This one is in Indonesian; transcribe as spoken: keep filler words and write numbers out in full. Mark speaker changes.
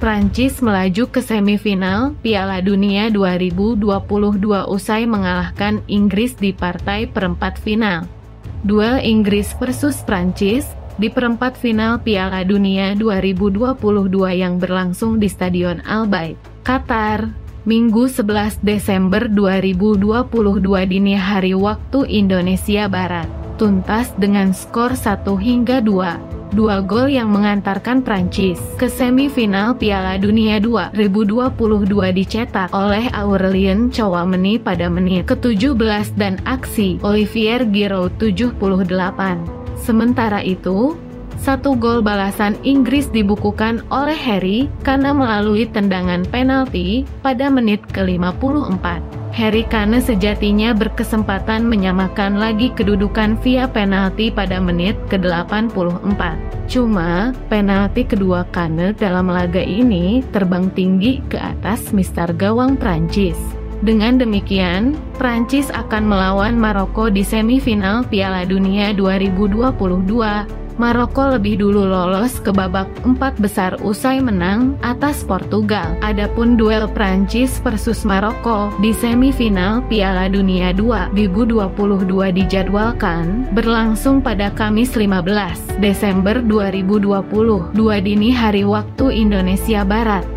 Speaker 1: Prancis melaju ke semifinal Piala Dunia dua ribu dua puluh dua usai mengalahkan Inggris di partai perempat final. Duel Inggris versus Prancis di perempat final Piala Dunia dua ribu dua puluh dua yang berlangsung di Stadion Al Bayt, Qatar, Minggu sebelas Desember dua ribu dua puluh dua dini hari waktu Indonesia Barat, tuntas dengan skor satu hingga dua. Dua gol yang mengantarkan Prancis ke semifinal Piala Dunia dua ribu dua puluh dua dicetak oleh Aurelien Tchouameni pada menit ke tujuh belas dan aksi Olivier Giroud tujuh puluh delapan. Sementara itu, satu gol balasan Inggris dibukukan oleh Harry Kane melalui tendangan penalti pada menit ke lima puluh empat. Harry Kane sejatinya berkesempatan menyamakan lagi kedudukan via penalti pada menit ke delapan puluh empat. Cuma, penalti kedua Kane dalam laga ini terbang tinggi ke atas mister gawang Prancis. Dengan demikian, Prancis akan melawan Maroko di semifinal Piala Dunia dua ribu dua puluh dua. Maroko lebih dulu lolos ke babak empat besar usai menang atas Portugal. Adapun duel Prancis versus Maroko di semifinal Piala Dunia dua ribu dua puluh dua dijadwalkan berlangsung pada Kamis lima belas Desember dua ribu dua puluh dua dini hari waktu Indonesia Barat.